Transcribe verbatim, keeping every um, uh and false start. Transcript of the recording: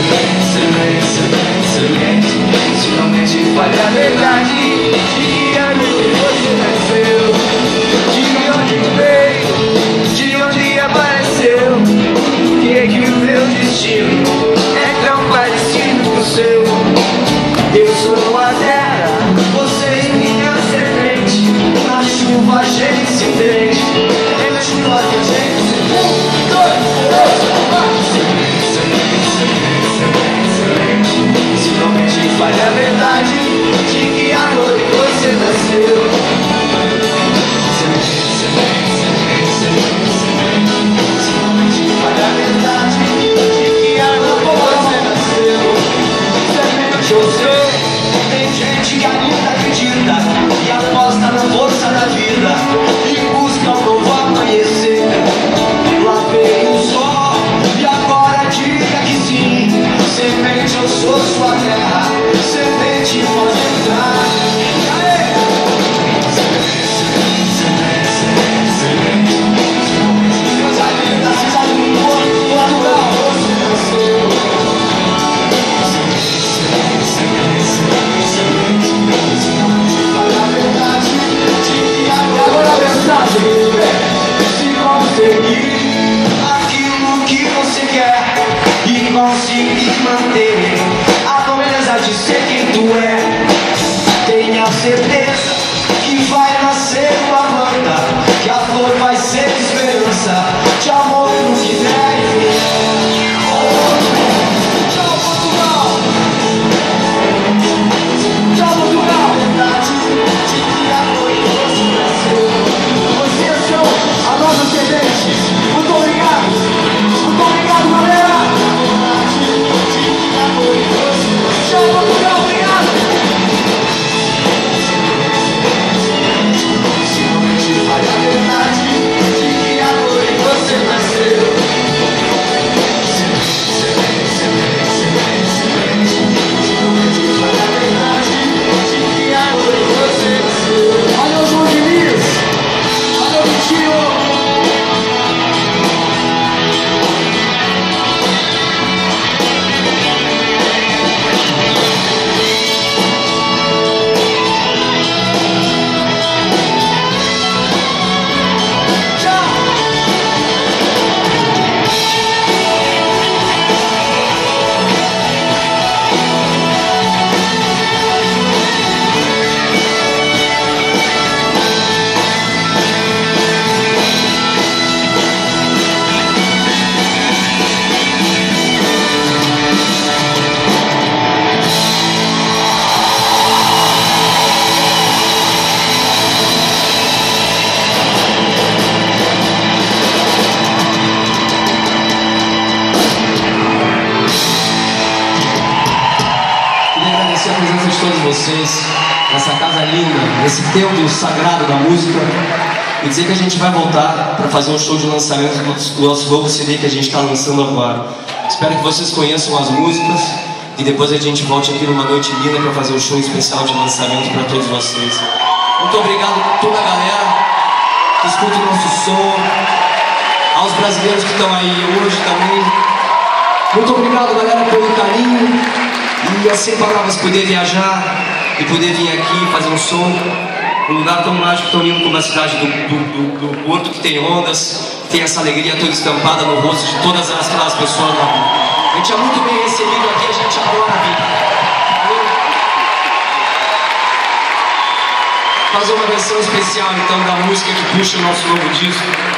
excelente, excelente, excelente. Finalmente falei a verdade. De que ano que você nasceu, de onde veio, de onde apareceu. Por que que o meu destino é tão parecido com o seu? Eu sou a terra, você minha semente. Na chuva a gente se entende, é na chuva que a gente se entende. Um, dois, três, quatro. Excelente, excelente, excelente. Finalmente fale a verdade, de que ano você nasceu. Excelente, excelente, excelente, excelente. Finalmente fale a verdade, de que ano você nasceu. Eu sei, tem gente que ainda acredita e aposta na força da vida e busca um novo amanhecer. Lá veio o sol e agora diga que sim. Semente, eu sou sua terra, semente pode entrar. Aê! Excelente, excelente, excelente, excelente. Coisa linda, cidade do mundo, natural, você nasceu. Agora a mensagem é: se conseguir aquilo que você quer e conseguir manter a beleza de ser quem tu é, tenha certeza que vai nascer uma planta, que a flor vai ser esperança de amor no que der e vier. Tchau, Portugal! Tchau, Portugal! Vocês são a nossa ascendente. Muito obrigado. Muito obrigado, galera. Tchau, Portugal. Obrigado. Se vai a verdade de que a noite você nasceu. Valeu, João Diniz! Valeu, Vitinho! A presença de todos vocês nessa casa linda, nesse templo sagrado da música, e dizer que a gente vai voltar para fazer um show de lançamento do nosso novo C D que a gente está lançando agora. Espero que vocês conheçam as músicas e depois a gente volte aqui numa noite linda para fazer um show especial de lançamento para todos vocês. Muito obrigado a toda a galera que escuta o nosso som, aos brasileiros que estão aí hoje também. Muito obrigado, galera, pelo carinho. E sem palavras, poder viajar e poder vir aqui fazer um som num lugar tão mágico, tão lindo como a cidade do, do, do, do Porto, que tem ondas, que tem essa alegria toda estampada no rosto de todas as, as pessoas da rua. A gente é muito bem recebido aqui, a gente adora vir. Fazer uma versão especial então da música que puxa o nosso novo disco.